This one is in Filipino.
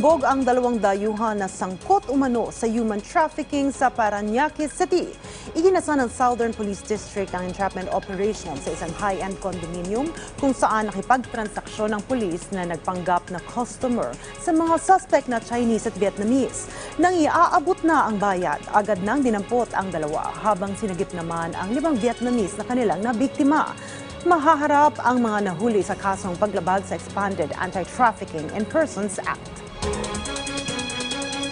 Nabumbog ang dalawang dayuhan na sangkot umano sa human trafficking sa Parañaque City. Iginasa ng Southern Police District ang entrapment operation sa isang high-end condominium kung saan nakipagtransaksyon ng pulis na nagpanggap na customer sa mga suspect na Chinese at Vietnamese. Nang iaabot na ang bayad, agad nang dinampot ang dalawa habang sinagip naman ang 5 Vietnamese na kanilang nabiktima. Mahaharap ang mga nahuli sa kasong paglabag sa Expanded Anti-Trafficking in Persons Act.